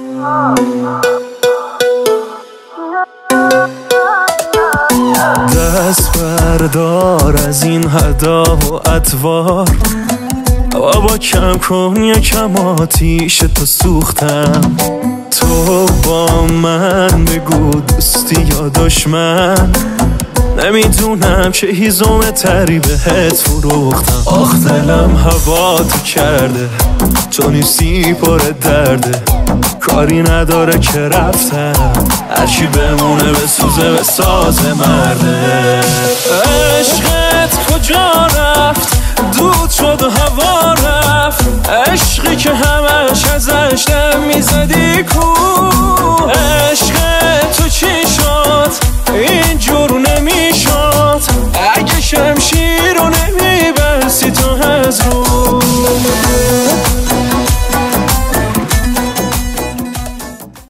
دست بردار از این هدا و ادوار، بابا کم کن یکم آتیش تو سوختم. تو با من بگو دوستی یا دشمن، نمیدونم چه هیزم تری بهت فروختم. آخ دلم هوا تو کرده، تو نیستی پر درده، کاری نداره که رفتم، هرچی بمونه بسوزه به ساز مرده. عشقت کجا رفت؟ دود شد و هوا رفت، عشقی که همش ازش دم میزدی